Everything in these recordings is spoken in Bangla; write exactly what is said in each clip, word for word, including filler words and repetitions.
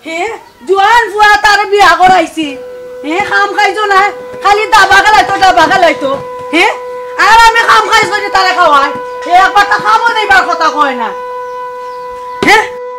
হে জোয়ান ফুয়া তার বিয়া করাইছি হে খাম খাইছো না খালি দাবা খেলাইতো দাবা খেলাইতো হে আর আমি খাম খাইছো যে তারে খাওয়াই হে একবার তা খামো দেবার কথা কয় না হে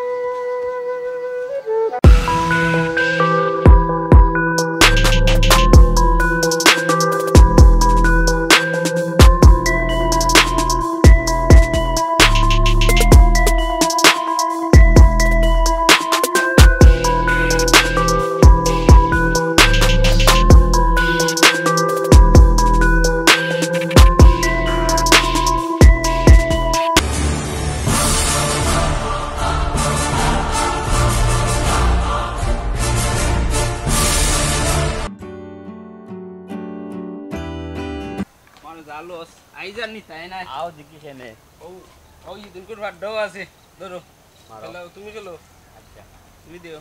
জালোস আইজার নি তাই না আও দেখি কেনে ও ও ইদিন করে ভাত দাও আছে ধরো খেলো তুমি খেলো আচ্ছা তুমি দিও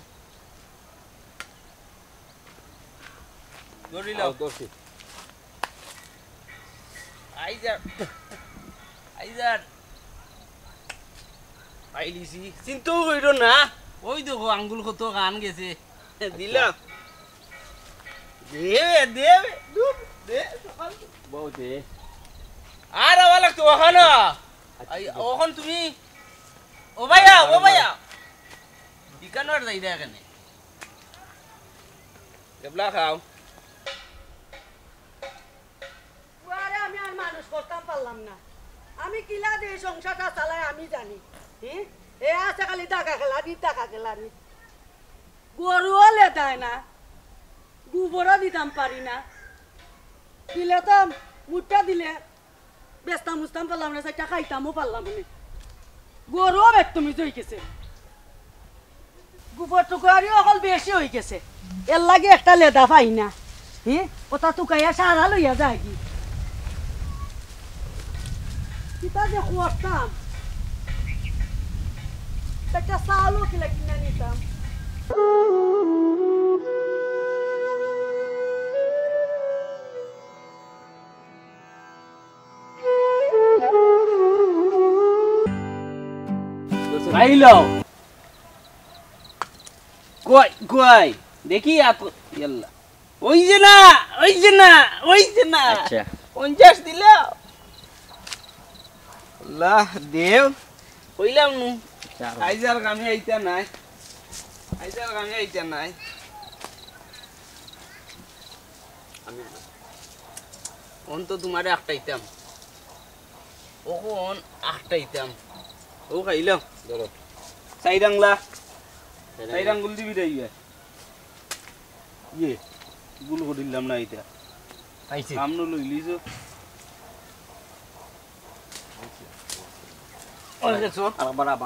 ধরি লাও দোষী আইজার আইজার আইলিছি চিন্তাও কইরো না ওই দেখো আঙ্গুল কত গান গেছে দিলা দে দে দুপ দে বউতে আর আওয়া লাগতো ওখানে ওখান তুমি ও ভাইয়া ও ভাইয়া দিকানোর যাই দে এখানে এবলা খাও আরে আমি আর মানুষ করতাম পারলাম না আমি কিলা দিয়ে সংসারটা চালাই আমি জানি হ্যাঁ এ আছে খালি টাকা খেলা দি টাকা খেলা দি গরুও লেদায় না গোবরও দিতাম পারি না দিলে তো মুঠটা দিলে বেস্তাম মুস্তাম পারলাম না সেটা খাইতামও পারলাম না গরুও বেতমি হয়ে গেছে গোবর টুকারিও অকল বেশি হয়ে গেছে এর লাগে একটা লেদা পাই না হ্যাঁ ওটা টুকাইয়া সারা লইয়া যায় কি কিতা যে করতাম একটা চাউলও কিলা কিনা নিতাম আইলো কই কই দেখি আপ ইয়াল্লা ওই যে না ওই যে না ওই যে না আচ্ছা পঞ্চাশ দিল আল্লাহ দেব কইলাম নু আইজার কামে আইতা নাই আইজার কামে আইতা নাই আমি অন তো তোমারে আটটাইতাম ওখন আটটাইতাম ও খাইলাম ধরো সাইরাংলা সাইরাঙ্গুল দিবি রে ইয়ে ইয়ে গুল করিলাম না এটা আইছি আমনো লইলিছো ওই দেখছো আর বারাবা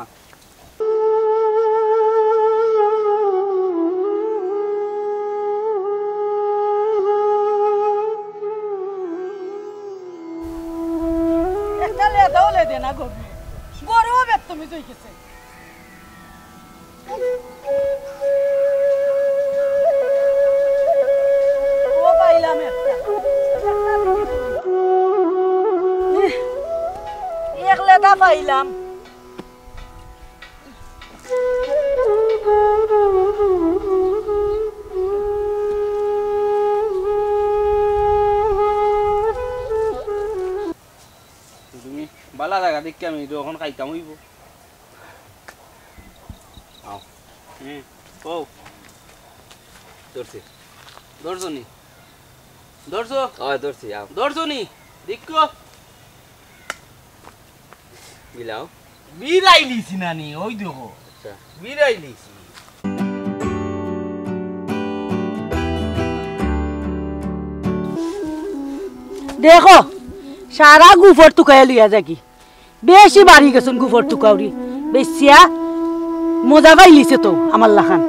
একটা লেদাও লেদে না গরু গরুও বেতমি হয়ে গেছে ও পাইলাম একটা এক লেদা পাইলাম তুমি বালা জায়গা দেখি আমি যখন খাইতাম হইব আও হুম ও দর্শি দর্শনি দর্শো ও দর্শি আও দর্শনি দেখো বিলাও বিরাইলিছি নানি ওই দেখো আচ্ছা বিরাইলিছি দেখো সারা গুফর টুকাই লইয়া যাকি বেশি বাড়ি গেছেন গুফর টুকাউরি বেশিয়া মজা পাইলিছে তো আমার লাখান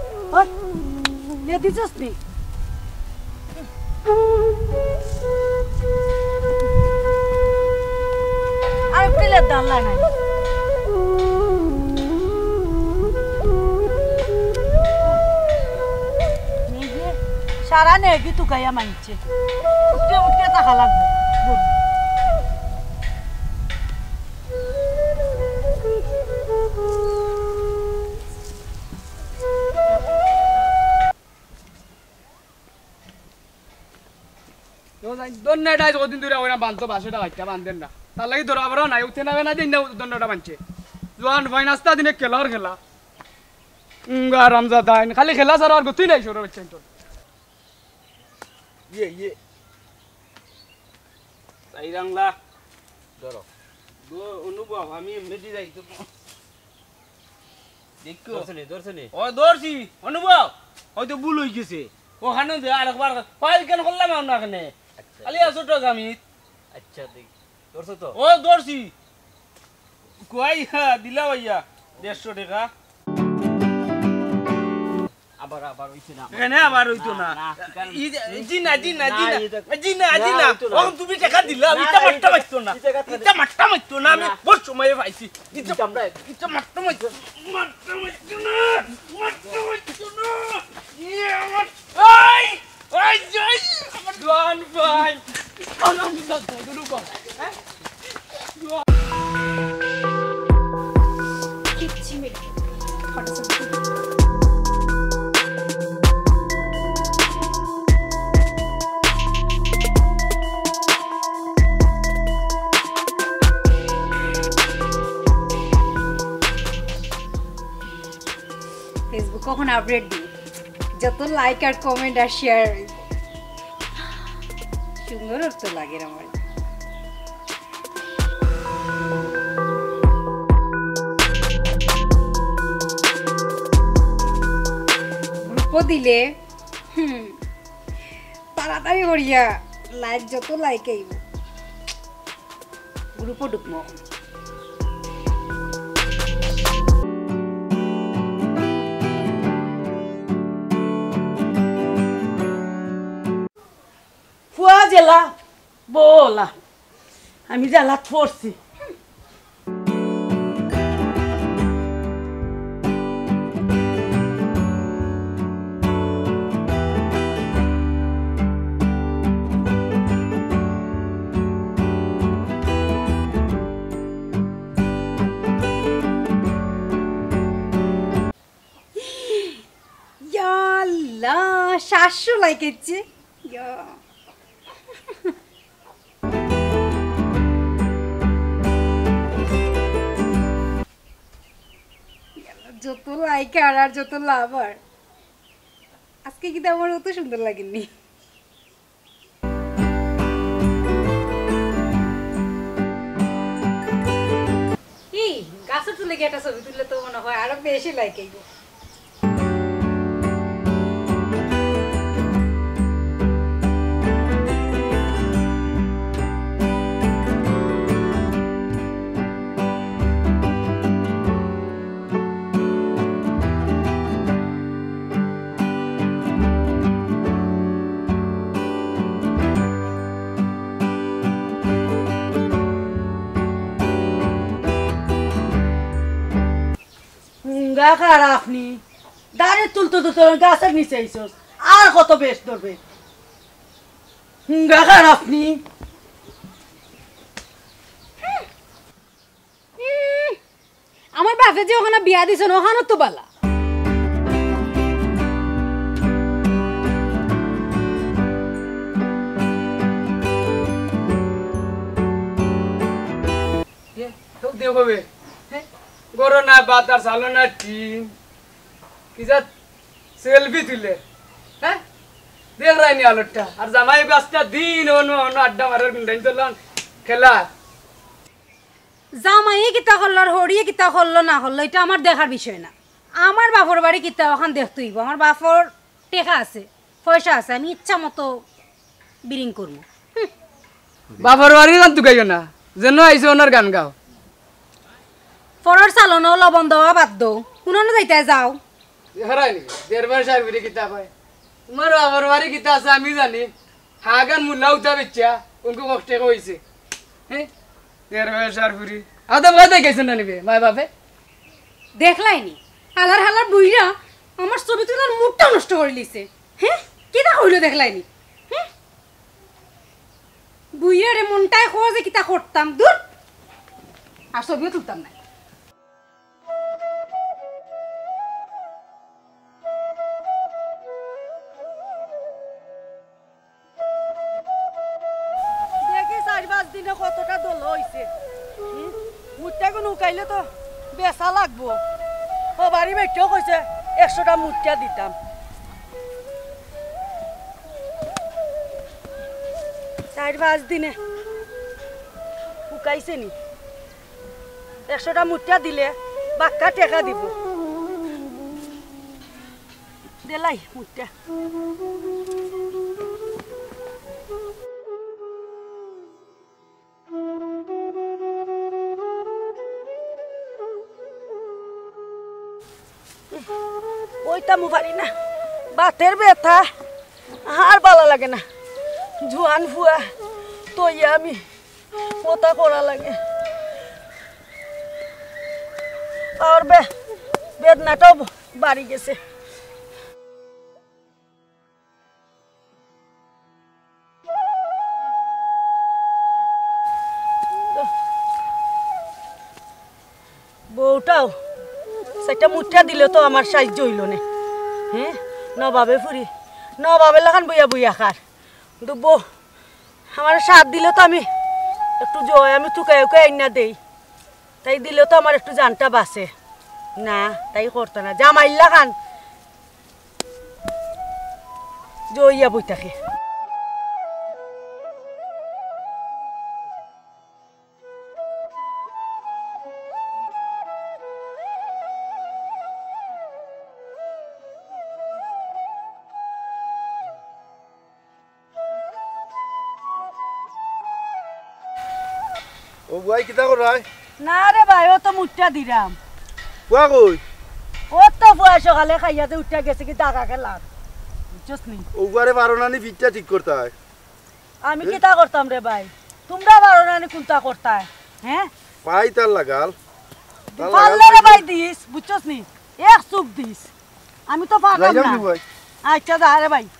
দিছস নি কে দাল্লা নাই নিজে সারা নেগি তুকাইয়া মানছে উঠে উঠে টাকা লাগবে দন্ডাটা যতদিন ধরে ওরা বাঁধতো বাসটা বাচ্চা বাঁধেন না তার লাগে ধরা বড় নাই উঠে নাবে না দিন দন্ডটা বাঁধছে জোয়ান ভাই নাস্তা দিনে খেলার খেলা রমজা দাইন খালি খেলা ছাড়া আর গতি নাই সৌরভ বাচ্চা তোর ইয়ে ইয়ে সাইরাংলা ধরো অনুভব আমি এমনি যাই তো দেখো দর্শনী দর্শনী ও দর্শি অনুভব হয়তো ভুল হয়ে গেছে ওখানে দে আরেকবার ফাইল কেন করলাম না ওখানে খালি ছোট আমি আচ্ছা দেখ দর্শো তো ও দর্শি কই হ্যাঁ দিলা ভাইয়া দেড়শো টাকা আবার আবার হইছে না এখানে আবার হইতো না জি না জি না জি না জি না জি না ও তুমি টাকা দিলা ইটা মাট্টা মারতো না ইটা মাট্টা মারতো না আমি বহুত সময় পাইছি ইটা আমরা ইটা মাট্টা মারতো মাট্টা মারতো না মাট্টা মারতো না ইয়ে আমার এই এই জয় আমার জোয়ান ভাই আনন্দ দাদা গুরু কো হ্যাঁ কিচ্ছি মেয়ে ফটো ফেসবুক কখন আপডেট দিই যত লাইক আর কমেন্ট আর শেয়ার সুন্দর তো লাগে আমার গ্রুপ দিলে হুম তাড়াতাড়ি করিয়া লাইক যত লাইক আইব গ্রুপও ঢুকমো ফুয়া জেলা বলা আমি জেলা পড়ছি ইয়াল্লা সাতশো লাইক এসছে ইয়া যত লাইক আর আর যত লাভ আর আজকে কিন্তু আমার অত সুন্দর লাগেনি কি গাছের তুলে গিয়ে একটা ছবি তুললে তো মনে হয় আরো বেশি লাইক আইব হুঙ্গা খারাপ নি দাঁড়ে তুলতে তুলতে গাছের নিচে আইসস আর কত বেশ ধরবে হুঙ্গা খারাপ নি আমার বাপে যে ওখানে বিয়া দিছেন ওখানে তো বালা দেখবে গরো না বাতার সালো না টিন কিজা সেলফি তুলে হ্যাঁ দেখ রাইনি আলোটা আর জামাই বাসটা দিন অন্য অন্য আড্ডা মারার গুন্ডাইন চললাম খেলা জামাইয়ে কিতা করলো আর হরিয়ে কিতা করলো না করলো এটা আমার দেখার বিষয় না আমার বাপর বাড়ি কিতা ওখান দেখতেই আমার বাপর টেকা আছে পয়সা আছে আমি ইচ্ছা মতো বিরিং করবো বাবার বাড়ি গান তু গাইও না যেন আইসে ওনার গান গাও পরের চালনো লবণ দেওয়া বাদ দো শুনো যাইতে যাও হারাইনি দেড় মাস আর বিড়ি কিতা পায় তোমার বাবার বাড়ি কিতা আছে আমি জানি হাগান মুল্লা উঠা বেচ্ছা উনকু কষ্টে কইছে হ্যাঁ দেড় মাস আর বিড়ি আদম গাদে গেছেন না নিবে মায় বাপে দেখলাইনি হালার হালার বুইরা আমার ছবি তোলার মুডটা নষ্ট করে লিছে হ্যাঁ কিতা হইলো দেখলাইনি হ্যাঁ বুইরা রে মনটাই খোঁজে কিতা করতাম দূর আর ছবিও তুলতাম না দেখি চার পাঁচ দিনে কতটা দল হয়েছে মুঠটা কোনো উকাইলে তো বেচা লাগবো ও বাড়ি বেটেও কইছে একশোটা মুঠটা দিতাম চার পাঁচ দিনে উকাইছে নি একশোটা মুঠটা দিলে বাক্কা টেকা দিব দেলাই মুঠটা ওইটামু পারি না বাতের ব্যথা আর ভালো লাগে না জোয়ান ফুয়া তৈয়া আমি ওটা করা লাগে আর বে বেদনাটাও বাড়ি গেছে বউটাও সেটা মুঠা দিলে তো আমার সাহায্য হইল না হ্যাঁ নবাবে ফুরি নবাবে লাগান বইয়া বইয়া খার কিন্তু বউ আমার সাথ দিলে তো আমি একটু জয় আমি চুকাই উকাই আইনা দেই তাই দিলে তো আমার একটু জানটা বাঁচে না তাই করতো না জামাইল্লা খান জইয়া বই থাকে ও ভাই কিতা করাই না রে ভাই ও তো মুঠটা দিলাম কুয়া কই ও তো বুয়া সকালে খাইয়াতে উঠা গেছে কি টাকা খেলাম বুঝছস নি ও বারে বারো নানি ফিটটা ঠিক করতে হয় আমি কিতা করতাম রে ভাই তোমরা বারো নানি কোনটা করতায় হ্যাঁ পাই তার লাগাল তার পারলে রে ভাই দিস বুঝছস নি এক চুপ দিস আমি তো পারলাম যাইলাম না নি ভাই আচ্ছা যা রে ভাই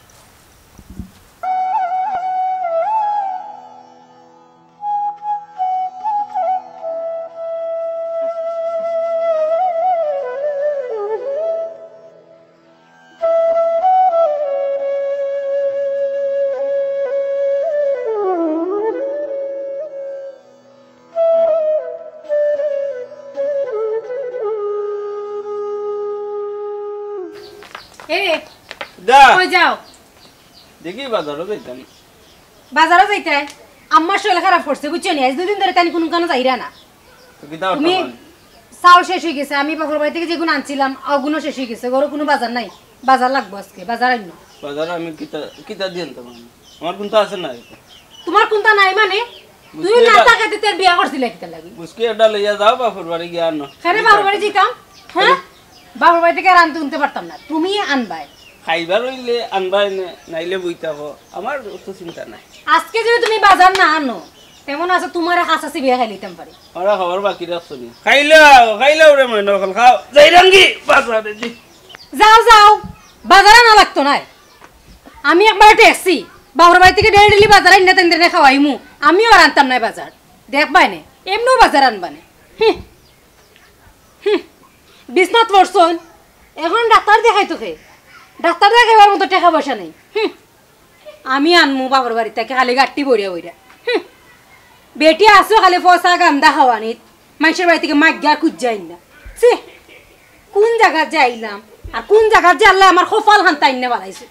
দা কই যাও দেখি বাজারও যাইতাম বাজারে যাইতে আম্মার শরীর খারাপ করছে বুঝছো নি আজ দুদিন ধরে তানি কোনো কানো যাইরা না তো কিতা তুমি চাউল শেষ হয়ে গেছে আমি বাপের বাড়ি থেকে যেগুলো আনছিলাম ওগুলো শেষ হয়ে গেছে ঘরে কোনো বাজার নাই বাজার লাগবো আজকে বাজার আইনো বাজার আমি কিতা কিতা দিন তো আমার কোনটা আছে না তোমার কোনটা নাই মানে তুই না টাকাতে তোর বিয়া করছিস কিতা লাগি বুঝকে এটা লইয়া যাও বাপুর বাড়ি গিয়ে আনো খারে বাপের বাড়ি যেতাম হ্যাঁ বাপের বাড়ি থেকে আর আনতে উনতে পারতাম না তুমি আনবাই খাইবার হইলে আনবাই নাইলে বইতাবো আমার অত চিন্তা নাই আজকে যদি তুমি বাজার না আনো তেমন আছে তোমার কাছে বিয়া খাই লিতাম পারি ওরা খবর বাকি রাখছো নি খাইলাও খাইলাও রে মনে নকল খাও যাই রঙ্গি বাজারে দি যাও যাও বাজারে না লাগতো না আমি একবার ট্যাক্সি বাপের বাড়ি থেকে ডেলি ডেলি বাজার আইনা তেন তেনে খাওয়াইমু আমিও আর আনতাম না বাজার দেখবাই নে এমনিও বাজার আনবানে হুম হুম বিছনাত পড়ছন এখন ডাক্তার দেখাই তোকে ডাক্তার দেখাইবার মতো টাকা পয়সা নেই হুম আমি আনমু বাবার বাড়ি থেকে খালি গাঠটি বইরা বইরা হুম বেটি আসো খালি ফসা গান্দা খাওয়ানিত মানুষের বাড়ি থেকে মাগ গিয়া খুঁজ যাই না সে কোন জায়গা যাইলাম আর কোন জায়গা যে আল্লাহ আমার কপাল হান্তাই না বাড়াইছে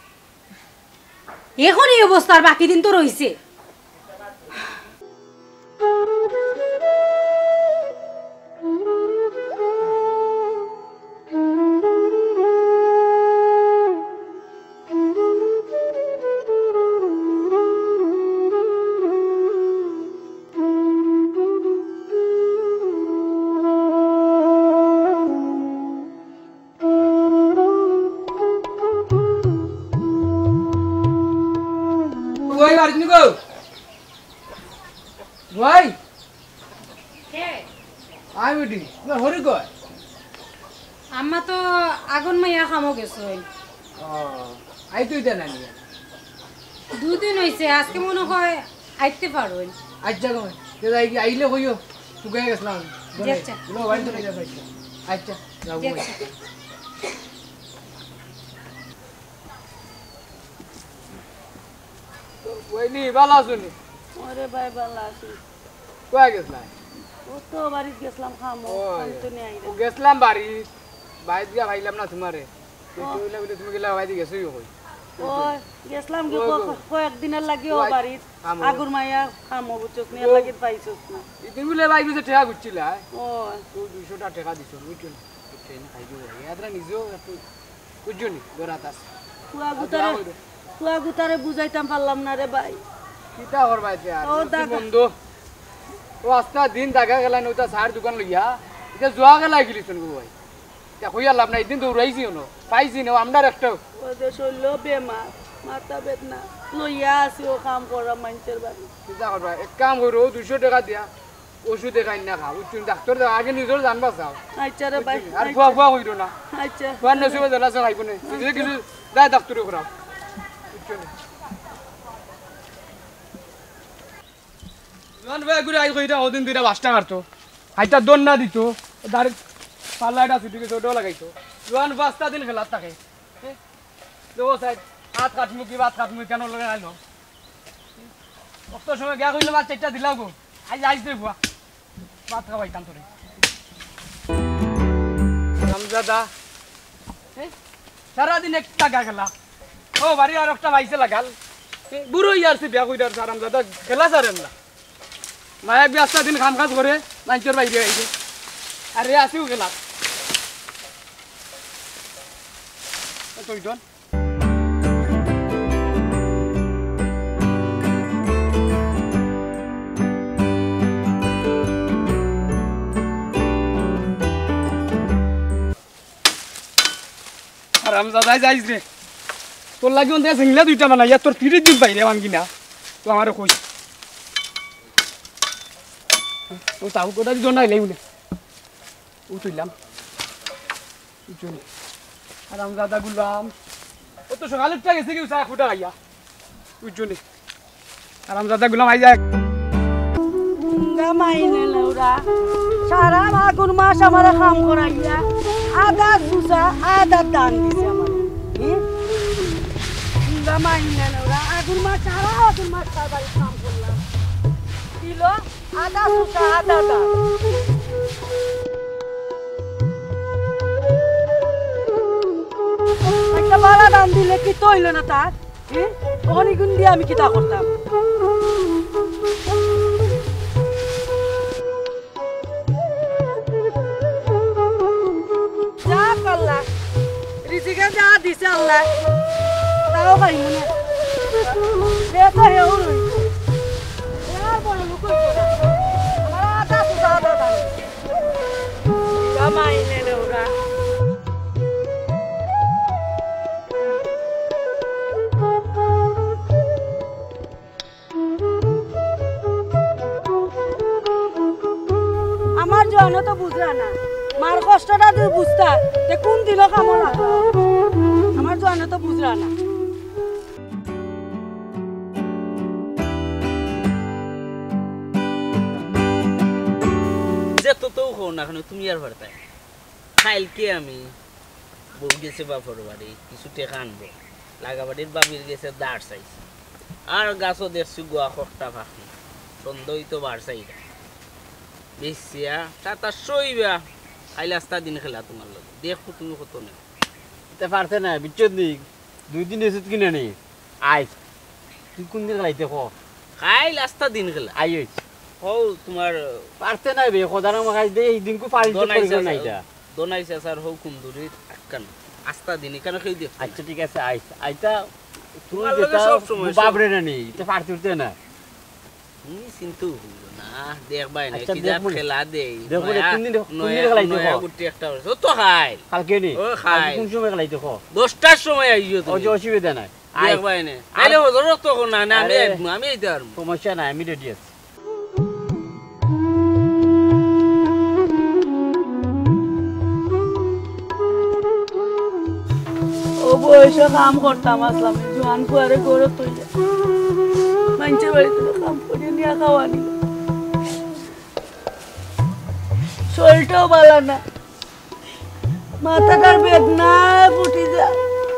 এখন এই অবস্থার বাকি দিন তো রয়েছে ভাই বাড়ি নিকো ভাই কে আই বেটি তোমার হরি কয় আম্মা তো আগুন মাইয়া খামো গেছো ও আই তুই দেন আনি দুদিন হয়েছে আজকে মনে হয় আইতে পারো আচ্ছা কই কে যাই কি আইলে কইও তুই গেছলাম দেখছা লো বাইরে চলে যা ভাই আচ্ছা যাও ভাই ওইনি ভালো আছুনি ওরে ভাই ভালো আছি কই গেছলাম ও তো বাড়িতে গেছিলাম খামো আমি তো নেই ও গেছলাম বাড়ি বাইরে দিয়া ভাইলাম না তোমারে তুই কইলা বলে তুমি গেলা বাইরে গেছই কই ওই গেছিলাম কি কয়েকদিনের লাগে ও বাড়িত আগুর মাইয়া খামো বুঝছস নিয়ে লাগে পাইছস না ইদিন বলে বাইরে যে টাকা গুছিলা ও তো দুইশো টাকা দিছো বুঝছনি ট্রেন খাইছো ইয়াদরা নিজেও একটু বুঝছনি গরাতাস তুয়া গুতারে তুয়া গুতারে বুঝাইতাম পারলাম না রে ভাই কিতা করবা এতিয়া ও দাদা। বন্ধু ও আস্তা দিন দাগা গেলা নইতা সার দোকান লইয়া এটা জোয়া গেলা গিলিছন গো ভাই তা কইয়া লাভ নাই দিন তো উড়াইছি না পাইছি না আমদার একটা ও যে শৈল বেমার মাথা বেদনা লইয়া আসি ও কাম করা মানুষের বাড়ি কিতা করবা এক কাম করো দুইশো টাকা দিয়া ওষুধ দেখাই না খাও বুঝছুন ডাক্তার আগে নিজের জানবা চাও আচ্ছা রে ভাই আর ফুয়া ফুয়া হইল না আচ্ছা ফুয়ার নসিবে জ্বালা চাও খাইব না যদি কিছু যায় ডাক্তারে করাও বুঝছুন জন ভাই ঘুরে আই কইটা ওদিন দুইটা বাসটা মারতো হাইটা দন না দিত ডাইরেক্ট পাল্লাটা ছুটি গেছে ওটাও লাগাইতো জোয়ান পাঁচটা দিন খেলার থাকে দেখো সাইড হাত কাটমু কি ভাত কাটমু কেন লগে আইলো অত সময় গিয়া কইলে ভাত চারটা দিলাও গো আইজ আইজ দে বুয়া ভাত খাওয়াইতাম তোরে রামজাদা সারাদিন একটা গা খেলা ও বাড়ি আর একটা বাইসে লাগাল বুড়ো ইয়ারছে বিয়া কইটার রামজাদা খেলা সারেন না মায়া ব্যস্তা দিন খাম কাজ করে মানুষের বাইরে আইছে আর রে আসিও খেলা কইটন রামজাদাই যাইস রে তোর লাগি অন্তে সিংলা দুইটা বানাই তোর ফিরে দিন বাইরে আনকি না তো আমারে কই ও তাও কোটা দিও না লাই বলে ও তুইলাম চল রামজাদা গুলাম ও তো সকালেরটা গেছে কি চা ফুটা খাইয়া বুঝছনি রামজাদা গুলাম আই যায় গঙ্গা মাইনে লৌরা সারা আগুন মাস আমার কাম করাইয়া আধা সুসা আধা দান দিছে আমার গঙ্গা মাইনে লৌরা আগুন মাস সারা আগুন মাস তার বাড়ি কাম করলাম দিল আধা সুসা আধা দান একটা বাড়া দান দিলে কি তো হইল না তার হ্যাঁ ওখানে গুণ দিয়ে আমি কিতা করতাম যা করলা রিজিকে যা দিছে আল্লাহ তাও পাই মনে সে তো হেউ রই আর বড় লোক আমার আটা সুদা দাদা কামাই নেলে ওরা আমার জন্য তো বুঝলা না মার কষ্টটা তুই বুঝতা যে কোন দিল কামনা আমার জন্য তো বুঝলা না যে তো তো হো না কেন তুমি আর ভরতা কালকে আমি বউ গেছে বাপর বাড়ি কিছু টেকা আনবো লাগাবাড়ির বাবির গেছে দাঁড় চাইছে আর গাছও দেখছি গোয়া কষ্টা ফাঁকি সন্ধ্যই তো বার চাইরা বেশিয়া টাটা সইবা আইলে আস্তা দিন খেলা তোমার লোক দেখো তুমি কত নেই এটা পারছে না বিচ্ছেদ নেই দুই দিন এসে কিনে নেই আয় তুই কোন দিন খাইতে খ খাইল আস্তা দিন খেলা আই হও তোমার পারছে না বে খোদার আমার খাই দে এই দিন কো পারি না এটা দোনাইছে স্যার হও কুন্দুরি আক্কান আস্তা দিন কেন খেয়ে দেখ আচ্ছা ঠিক আছে আই আইতা তুই তোমার লগে যেটা সব সময় সব- বাবরে না নেই এটা পারতে উঠতে না তুমি চিন্তু হইল না দেখবাই না আচ্ছা, কি যা দেখবো নি। খেলা দেই দেখবো নি, নয়া- কোন দিন- কোন দিন নয়া- খেলাইতে নয়া খ? গুটি একটা হইছে। ও তো খাইল কালকে নি ও খাই। কোন সময় খাইতে খ দশটার সময় আইও ও যে তুমি অসুবিধা নাই আই দেখবাই না আইলে ও ধরো তো না না আমি আরে। আইবো, আমি আইতে পারবো সমস্যা নাই আমি রেডি আছি বয়সে কাম করতাম আসলাম জোয়ান ফুয়ারে গড়ে তৈরি মানুষের বাড়িতে কাম করে নিয়ে খাওয়া নিল শরীরটাও ভালো না মাথাটার বেদনা ফুটি যায়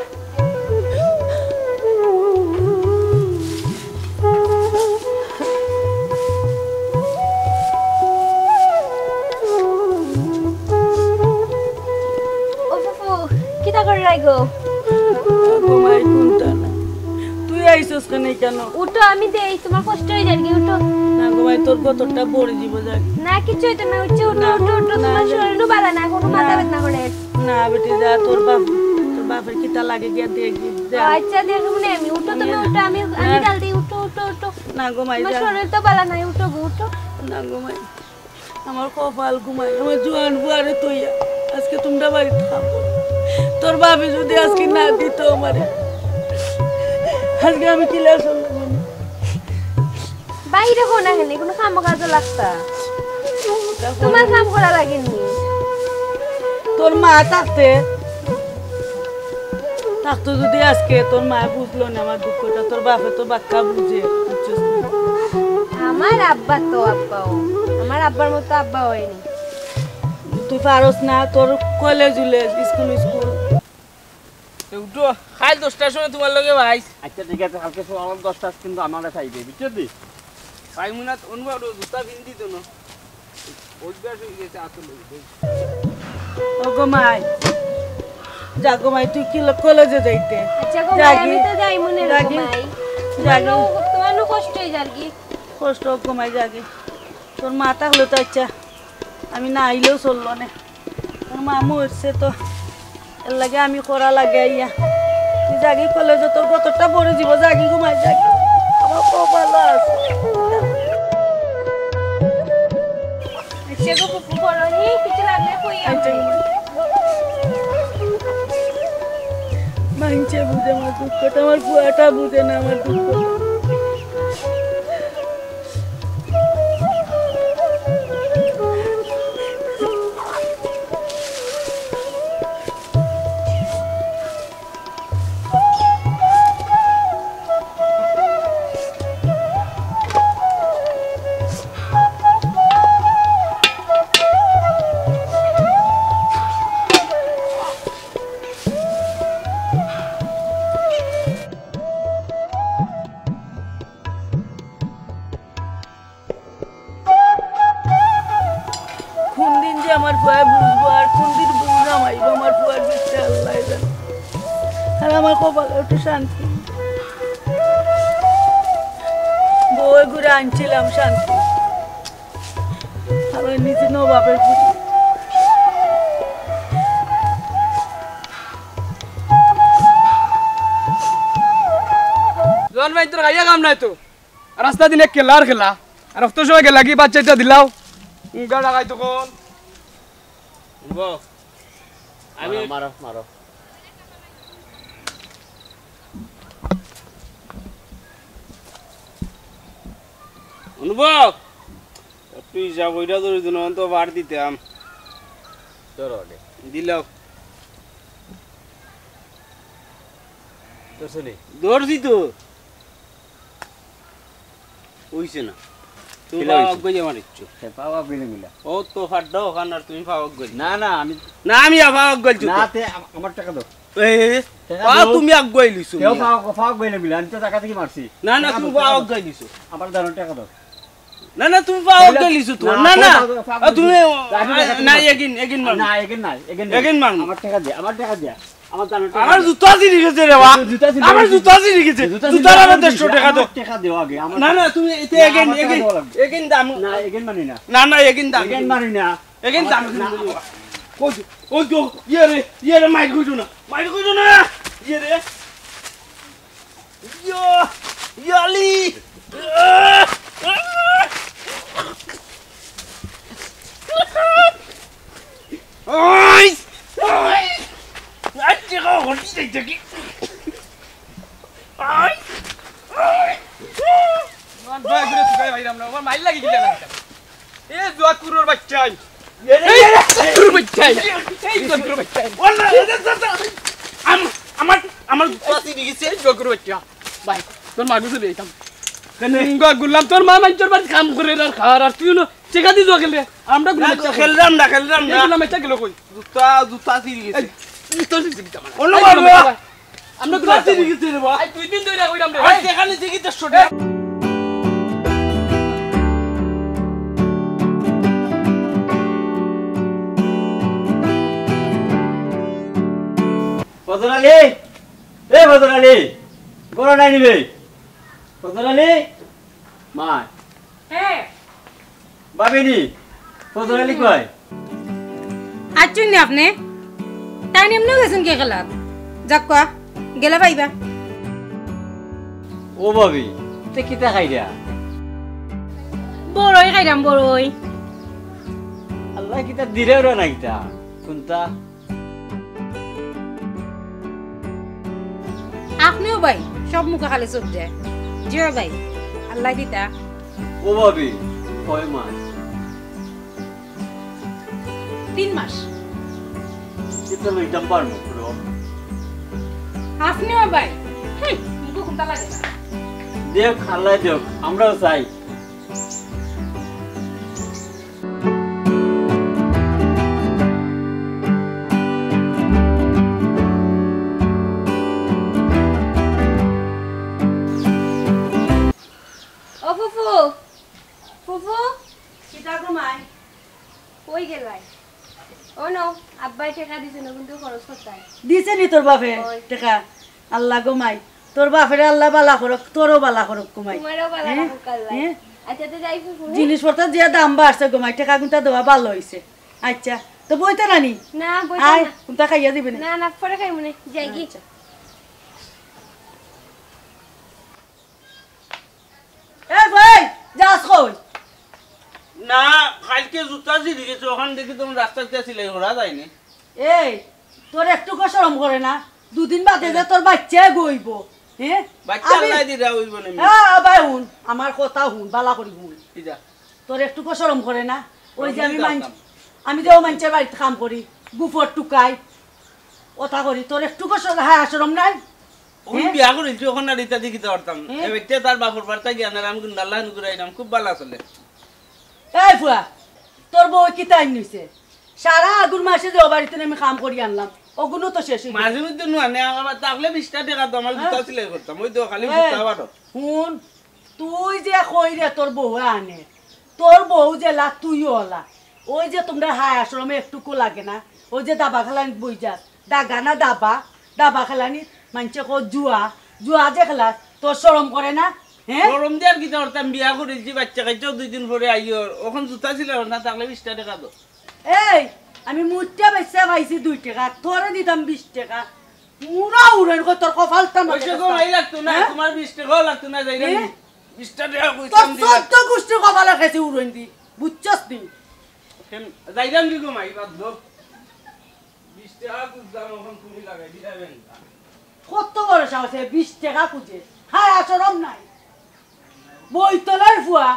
তুই আইসস কেন কেন উঠো আমি দেই তোমার কষ্ট হয়ে যাবে উঠো না গোমাই তোর কতটা পড়ে যাব যাক না কিছু হইতো না উঠো উঠো উঠো উঠো তোমার শরীরও ভালো না কোনো মাথা ব্যথা করে না বেটি যা তোর বাপ তোর বাপের কিটা লাগে গিয়া দেখি আচ্ছা দেখো না আমি উঠো তুমি উঠো আমি আমি ডাল দিই উঠো উঠো উঠো না গোমাই তোমার শরীর তো ভালো নাই উঠো উঠো না গোমাই আমার কপাল ঘুমাই আমার জোয়ান বুয়ারে তুইয়া আজকে তোমরা বাড়িতে খাবো তোর বাপে যদি আজকে না দিত আমারে আজকে আমি কিলা শুনলাম বাইরে কোনা কেন কোনো কাম কাজ লাগতা তোমার কাম করা লাগেনি তোর মা থাকতে থাকতো যদি আজকে তোর মা বুঝলো না আমার দুঃখটা তোর বাপে তো বাক্কা বুঝে আমার আব্বা তো আব্বাও আমার আব্বার মতো আব্বা হয়নি তুই পারস না তোর কলেজ উলেজ স্কুল স্কুল উঠো খাই দশটার সময় তোমার লগে ভাই আচ্ছা ঠিক আছে কালকে সকাল দশটা কিন্তু আমার চাইবে বুঝছো দি ভাই মুনাত অনুভব জুতা পিন্দি তো না অভ্যাস হয়ে গেছে আসলে ও গো মাই যা গো মাই তুই কি কলেজে যাইতে আচ্ছা গো ভাই আমি তো যাই মনে রাখো ভাই জাগি তোমার নো কষ্ট হয়ে যার কি কষ্ট গো মাই জাগি তোর মা থাকলে তো আচ্ছা আমি না আইলেও চললো না তোর মা মরছে তো এর লাগে আমি করা লাগে আইয়া তুই জাগি কলেজে তোর কতটা পড়ে যাব জাগি ঘুমাই জাগি আমার কপাল আছে আচ্ছা গো পুপু বলো নি কিছু লাগলে কই আমি মাইনছে বুঝে আমার দুঃখটা আমার বুয়াটা বুঝে না আমার দুঃখ আমার ফুয়া বুঝবো আর কোন দিন বুঝবো আমাইব আমার ফুয়ার বিষটা আল্লাহ জানে আর আমার কপালে একটু শান্তি বই ঘুরে আনছিলাম শান্তি আর ওই নিচে নবাবের পুজো জন ভাই তোর গাইয়া কাম নাই তো রাস্তা দিনে খেলার খেলা আর অত সময় গেলা কি বাচ্চাটা দিলাও গাড়া গাই তখন আমি মারো মারো অনুভব তুই যা বইটা ধরে দিন তো বার দিতাম চলো দিলাও তো শুনি ধরছি তো হইছে না তুমি কিলা পাওয়া হইছে? গই আমার ইচ্ছু পাওয়া গইলে মিলা ও তো ফাড্ডা ওখান আর তুমি পাওয়া গই না না আমি না আমি পাওয়া গইলছি না তো তে আমার টাকা দাও এই টাকা পা দাও। তুমি আগ গইলিছো কেউ পাওয়া পাওয়া গইলে মিলা আমি তো টাকা থেকে মারছি না না তুমি পাওয়া গইলিছো আমার দাও টাকা দাও না না তুমি পাওয়া গইলিছো তো না না আ, তুমি আমি টাকা না দিবো। এগিন এগিন মার না এগেন নাই এগেন এগেন মারবো। আমার টাকা দে আমার টাকা দে আমার দানো আমার জুতা চিনি গেছে রে বা জুতা চিনি আমার গেছে। জুতা চিনি গেছে জুতার আমার দেড়শো টাকা দাও টাকা দিও আগে আমার না না তুমি এতে না, এগেন আমার টাকা এগেন দেওয়া লাগবে। এগেন দাম না এগেন মানি না না না এগেন দাম এগেন মানি না এগেন দাম না, কই ওই তো ইয়ে রে ইয়ে রে মাইক কইছো না মাইক কইছো না ইয়ে রে ইয়া ইয়ালি ওই ওই আচ্ছা গো হচ্ছে দেখি ওই ওই মান ভাই ঘুরে তুই ভাই রাম না আমার মাইল লাগি গিলা না এ জোয়া কুরোর বাচ্চাই এই কুরোর বাচ্চাই এই জোয়া কুরোর বাচ্চাই ওলা আম আমার আমার জুতা চিনি গেছে জগর বাচ্চা ভাই তোর মাগু চলে যেতাম গা গুলাম তোর মা মাঞ্চর বাড়ি কাম করে আর খাওয়ার আর তুই চেকা দি জগেল রে আমরা খেললাম না খেললাম না গুলাম এটা গেল কই জুতা জুতা চিনি গেছে তোর জিগি তাম অন্য মারবে আমরা জুতা চিনি গেছে রে ভাই আই দুই দিন ধরে কইরাম রে আর সেখানে থেকে তো শোটা ফজল আলী এ ফজল আলী গরো নাই নিবে ফজল আলী মা হ্যাঁ বাবিনি ফজল আলী কয় আচ্ছুন না আপনি তাই নিম্ন গেছেন কে খেলাত যাক কয়া গেলে পাইবা ও বাবি তে কিতা খাইরা বড়ই খাইরাম বড়ই আল্লাহ কিতা দিরে ওরা না কিতা কোনটা আপনিও ভাই সব মুখে খালি চোখ যায় জিও ভাই আল্লাহ দিতা ও বাবি কয় মাস তিন মাস কিতা লইতাম পারবো পুরো আপনিও ভাই হুম মুখে কোনটা লাগে না দেখ আল্লাহ দেখ আমরাও চাই ও ফুফু ফুফু কিতা ঘুমাই কই গেলাই ও নো আব্বাই টাকা দিছে না কিন্তু খরচ করতে দিছে নি তোর বাপে ওই। টেকা আল্লাহ ঘুমাই তোর বাপের আল্লাহ বালা করক তোরও বালা করক ঘুমাই তোমারও বালা হ্যাঁ? রাখো কাল্লাই হ্যাঁ? আচ্ছা তো যাই ফুফু হ্যাঁ? জিনিসপত্র যে দাম বাড়ছে ঘুমাই টেকা কোনটা দেওয়া ভালো হয়েছে আচ্ছা তো বইতে নানি না বই আয় না কোনটা খাইয়া দিবি না না না পরে খাই মনে যাই কি এ ভাই যাস কই না কালকে জুতা চিনি গেছে ওখান দেখি তোমার রাস্তাতে সিলাই করা যায়নি এই তোর একটু শরম করে না দুদিন বাদে যে তোর বাচ্চা গইব হ্যাঁ বাচ্চা আমি- আল্লাহ দিরা হইব না হ্যাঁ ভাই হুন আমার কথা হুন বালা করি হুন ইদা তোর একটু শরম করে না ওই যে আমি আমি মান যাতাম। আমি যে ও মানুষের বাড়িতে কাম করি গুফর টুকাই ওটা করি তোর একটু শরম হ্যাঁ শরম নাই ওই হ্যাঁ? বিয়া করেছি ওখানে রিতা দেখিতে পারতাম হ্যাঁ? এ ব্যক্তি তার বাপর বার্তা জ্ঞান আর আমি কিন্তু আল্লাহ নুকুরাইলাম খুব ভালো চলে এই ফুয়া তোর বউ কি তাই নিছে সারা আগুন মাসে যে ও বাড়িতে আমি কাম করি আনলাম ওগুলো তো শেষ হয়ে গেছে। মাঝে মধ্যে নুয়ানে আমার তাহলে বিশটা টাকা তো আমার জুতা সিলাই করতাম ওই তো খালি এই, জুতা বারো শুন তুই যে কই রে তোর বউ আনে তোর বউ যে লা তুইও ওলা ওই যে তোমরা হায় আশ্রমে একটুকু লাগে না ওই যে দাবা খেলানি বই যাস দাগা না দাবা দাবা খেলানি মানছে কো জুয়া জুয়া যে খেলা তোর শরম করে না হ্যাঁ গরম দেওয়ার কি করতাম বিয়া করেছি বাচ্চা খাইছেও দুই দিন পরে আইও ওখান জুতা সিলাই না তাহলে বিশটা টাকা তো এই আমি মুঠটা বেচা পাইছি দুই টাকা তোরে দিতাম বিশ টাকা মুরা উড়েন কই তোর কপালটা না পয়সা কম এই লাগতো না হ্যাঁ? তোমার বিশ টাকাও লাগতো না যাই হ্যাঁ? বিশটা টাকা তোর কইতাম দিলাম চোদ্দ গোষ্ঠী কপালে খেয়েছি উড়েন দি বুঝছস নি যাইলাম কি কমাই বাধ্য বিশ টাকা খুঁজতাম ওখান তুমি লাগাই দিলাম কত বড় সাহস বিশ টাকা খুঁজে হায় আচরম নাই বইতলার ফুয়া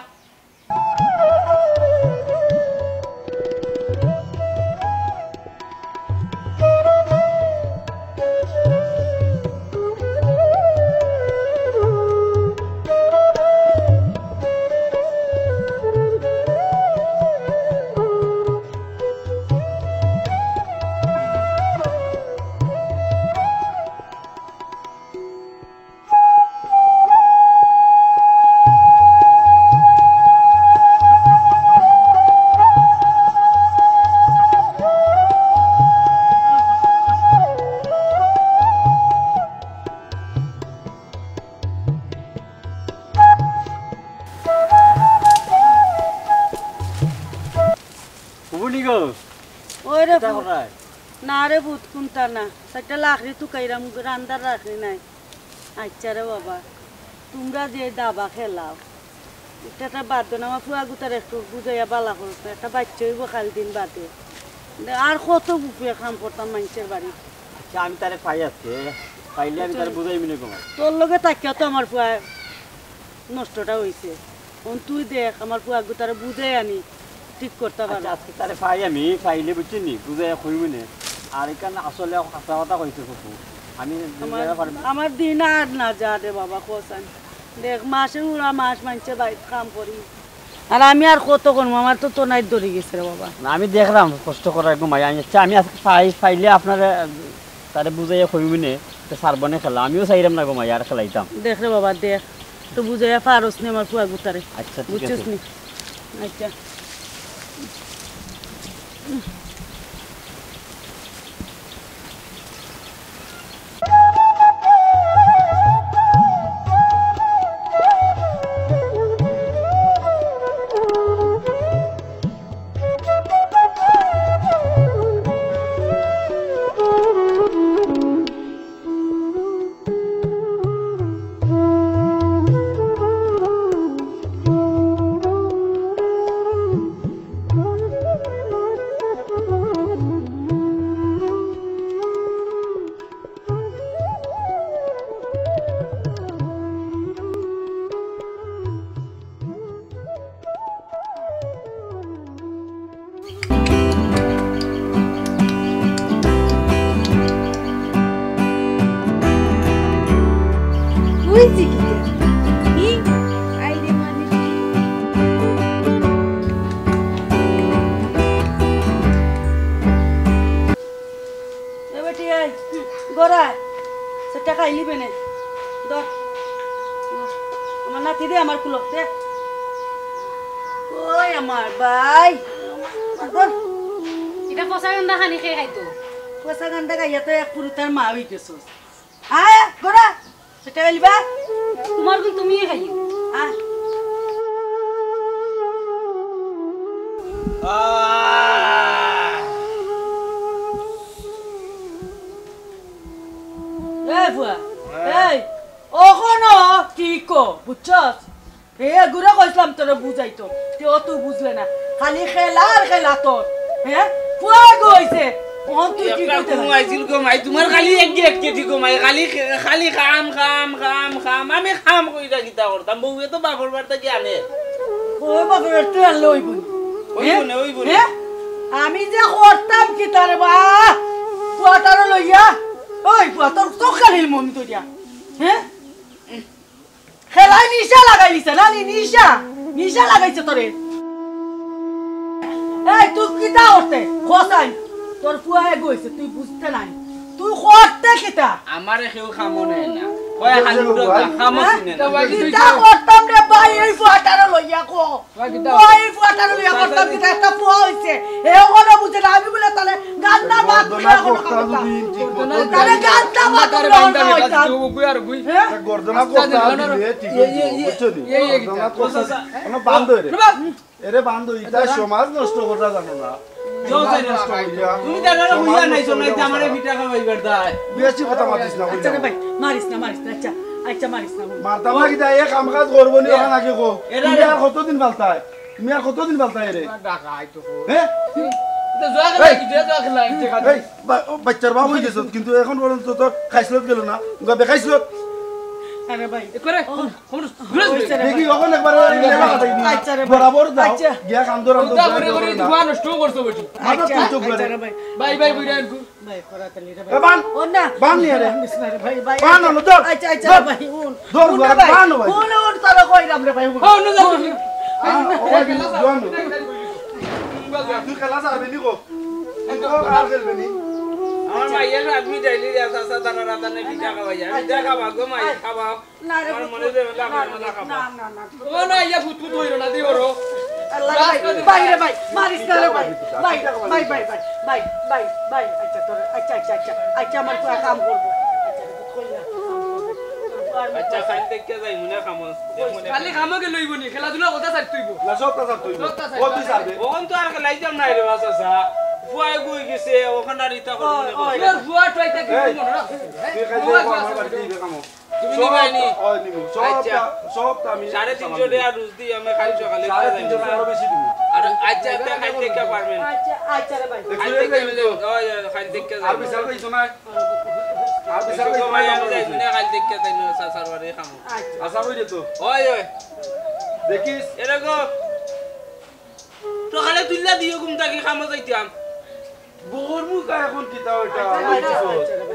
কুবুনি গো ওই রে তা ভূত। কোথায় না রে ভূত কোনটা না একটা লাকড়ি তুকাইরাম রান্দার রাখি নাই আচ্ছা রে বাবা তোমরা যে দাবা খেলাও এটা একটা বাদ দেন আমার ফুয়া গুতার একটু বুঝাইয়া বালা করতো একটা বাচ্চা হইব খাল দিন বাদে আর কত বুকুয়ে কাম করতাম মানুষের বাড়ি আচ্ছা আমি তারে পাই আছে পাইলে আমি তারে বুঝাই মিনে কমাই তোর লগে তাকিয়া তো আমার ফুয়া নষ্টটা হয়েছে তুই দেখ আমার ফুয়া গুতারে বুঝাই আনি ঠিক করতে পারো আচ্ছা আজকে তারে পাই আমি পাইলে বুঝছি নি বুঝাই কইব নে আর এখানে আসলে কাঁচা কথা কইছে কুকু আমি আমার- আমার দিন আর না যা রে বাবা কোসান দেখ মাসের উড়া মাস মানছে বাইরে কাম করি আর আমি আর কত করবো আমার তো তো নাই ধরে গেছে রে বাবা না, আমি দেখলাম কষ্ট করার ঘুমাই আমি আচ্ছা আমি আজকে পাই পাইলে আপনার তারে বুঝাইয়া কইবি নে সারবনে খেলা আমিও চাইলাম না ঘুমাই আর খেলাইতাম। দেখ রে বাবা দেখ তো বুঝাইয়া পারস নি আমার ফুয়া গুতারে আচ্ছা ঠিক বুঝছিস আছে নি আচ্ছা হইছে কি কি আইরে মানে এ বেটি এই গোরা সেটা খাইলি বেনে দর আমার নাতি দে আমার কুলক দে ওই আমার ভাই দর এটা পচা গন্ধা খানি খেয়ে খাইতো পয়সা গান্দা গাইয়া তো এক পুরুতার মা হই গেছস আয় গোরা সেটা খাইলিবা তোমার গুণ তুমিই খাইও আয় এই বুয়া এই ওখানো ঠিক কো বুঝছস এ গুড়া কইছিলাম তোরে বুঝাইতো তুই অত বুঝলে না খালি খেলা আর খেলা তোর হ্যাঁ পুয়া গইছে ওহন তুই কি কইতে ঘুমাইছিল ঘুমাই তোমার খালি এক এক কেটি ঘুমাই খালি খালি খাম খাম খাম খাম আমি খাম কইরা গিতা করতাম বউয়ে তো বাপর বাড়িতে কি আনে ও বাবা তুই আর লই বই ওই বনে ওই বনে আমি যে করতাম কি তারে বা পুয়াটারে লইয়া ওই পুয়া তোর চোখালিল মমি তো দিয়া হ্যাঁ খেলাই নিশা লাগাই দিছে না নি নিশা নিশা লাগাইছে তোরে এই তুই কিতা করতে খোসাই তোর পুয়া গইছে তুই বুঝতে নাই তুই করতে কিতা আমারে কেউ খামো নাই না ওই খালি উড়া খামো চিনে না কিতা করতাম রে ভাই এই পুয়াটারে লইয়া কো ওই পুয়াটারে লইয়া করতাম কিতা একটা পুয়া হইছে এ ওরা বুঝে না আমি বলে তাহলে গান্না ভাত গর্দনা করতা যদি ঠিক মতো তাহলে গান্না ভাত হইতাম হ্যাঁ গর্দনা করতা দিলে ঠিক বুঝছো নি গর্দনা করতা কোন বান্ধ রে এরে বান্ধ ইতা সমাজ নষ্ট করতা জানো না যাও যাই নষ্ট হইয়া তুমি দাঁড়ানো হইয়া নাইছো নাই আমারে ভিটা খাওয়াইবার দাই বেশি কথা মাতিস না আচ্ছা রে ভাই মারিস না মারিস না আচ্ছা আচ্ছা মারিস না মারতাম না কিতা এ কাম কাজ করব নি ওখানে আগে কো তুমি আর কতদিন বালতায় তুমি আর কতদিন বালতায় রে হ্যাঁ এই বাচ্চার বাবু হয়ে গেছত কিন্তু এখন পর্যন্ত তো খাইছিলত গেল না গবে খাইছিলত আরে ভাই করে হইছে রে দেখি ভাই। ওখানে একবার আচ্ছা রে ভাই। বরাবর দাও আচ্ছা। গিয়া কাম ধরাম তো করে করে ধোয়া নষ্ট করছো বেটি আচ্ছা তুই চুপ করে। আচ্ছা রে ভাই বাই বাই বুইরা আনকু ভাই করাতালি রে এ ভাই বান ও না বান নিয়ে রে বিসনা রে ভাই ভাই বান হলো ধর আচ্ছা আচ্ছা ধর। রে ভাই উন ধর, উন ধর, রে ভাই বান ভাই। উন উন তারা কইরাম রে ভাই উন ও না যাও তুই খেলা যাবে নি কো আর খেলবে নি আমার মাইয়ের আদমি ডাইলি আসা আসা দানা রাতানে ভিটা খাওয়াইয়া ভিটা খাওয়া গো মাই খাওয়াও না রে আমার পুত্র। মনে যে হলা আমার মনে না খাওয়া না না ও না ইয়া ফুট ফুট হইরো না দিওরো আল্লাহ ভাই ভাই রে ভাই মারিস না রে ভাই ভাই ভাই ভাই ভাই ভাই ভাই ভাই আচ্ছা তোর আচ্ছা আচ্ছা আচ্ছা আচ্ছা আমার পুরা কাম করব আচ্ছা রে কই না আচ্ছা খাইল দেখকে যাই মনে খামো খালি খামকে লইব নি খেলাধুলা কথা ছাড় তুইব না সব কথা তুই ও তুই যাবে ওখান তো আর খেলাই যাম নাই রে বাস আসা ফুয়াই গুই গেছে ওখানে আর ইতা করে ওই, তোর বুয়া ট্রাইটা কি এই, মনে রাখ তুই খাইতে আমার বাড়ি দিবে কামো তুমি নিবাইনি ওই নিবো সব আচ্ছা। সব আমি সাড়ে তিনশো টাকা রুজ দিই আমি খালি সকালে সাড়ে তিনশো টাকা আরো বেশি দিবি আর আচ্ছা তে খাইল দেখতে পারবেন আচ্ছা আচ্ছা রে ভাই খাইল দেখতে মিলে ওই খাইল দেখতে আর যাই বিচার কইছো না আর বিচার বিশাল কইছো ভাই না আমি যাই মনে খাইল দেখতে তাই না সারবারে খামো আচ্ছা আশা করি তো ওই ওই দেখিস এরকম সকালে তুললা দিও ঘুম থাকি খামো যাইতাম বউর মুখ এখন কিতা ওইটা আচ্ছা রে ভাই আচ্ছা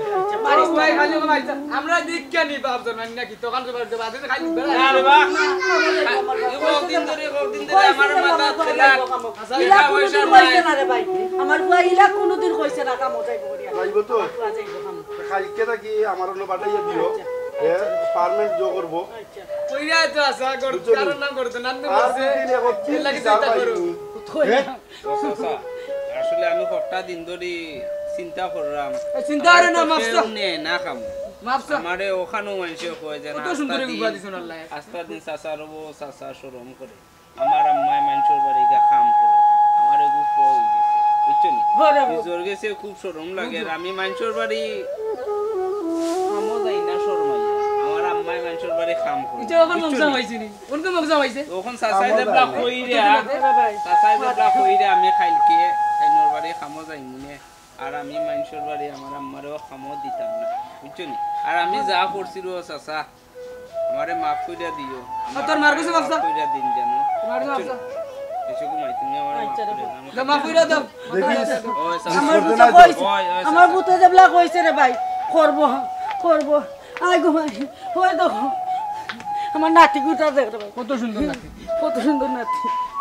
মারিস না। ভাই খালি ওকে মাইছা আমরা দীক্ষা নি বাপ জানেন নাকি দোকান জোগাড় দেব আদে খালি না রে বা এই কদিন ধরে কদিন ধরে আমার মাথা খেলা ইলা কোনোদিন কইছে না রে ভাই আমার বুয়া ইলা কোনোদিন কইছে না কাম যাইব করিয়া যাইব তো বুয়া যাইব কাম কালকে থাকি আমার অন্য পাঠাইয়া দিও এ পারমেন্ট জো করবো আচ্ছা কইরা তো আসা কর কারণ নাম করতে না তো আর বলছে দুদিন এখন কি তিন লাগি চার চিন্তা করো পাইবো। চাচা, আসলে আমি কটা দিন ধরে চিন্তা করলাম চিন্তা করে না মাপসা নে না খাম মাপসা আমারে ওখানেও মানুষে কয় যে না কত সুন্দর বিবাহ দিছেন আল্লাহ আস্তা দিন চাচা রবো চাচা শরম করে আমার আম্মাই মানুষের বাড়ি গা কাম করে আমার খুব হয়ে গেছে বুঝছো নি ঘরে নিজর গেছে খুব শরম লাগে আর আমি মানুষের বাড়ি কামও যাই না শরমাই আমার আম্মাই মানুষের বাড়ি কাম করে এটা ওখানে মগজা হইছে নি ওনকে মগজা হইছে তখন চাচাই দেবলা কইরা চাচাই দেবলা কইরা আমি খাইলকে খাইনোর বাড়ি কামও যাই মনে আর আমি মানুষের বাড়ি আমার আম্মারও কামও দিতাম না বুঝছো নি আর আমি যা করছিল চাচা আমারে মাফ কইরা দিও তোর মার কাছে মাফ চা। কইরা দিন জানো তোমার মাপসা এসে ঘুমাই তুমি আমার মাফ করে দাও দাও মাফ কইরা দাও দেখিস ওই চাচা আমার করতে বুতে নাই তো। কইছে ওই ওই আমার বুতে যেবলা কইছে রে ভাই করব করব আই ঘুমাই ওই দেখো আমার নাতি গুটা দেখ রে ভাই কত সুন্দর নাতি কত সুন্দর নাতি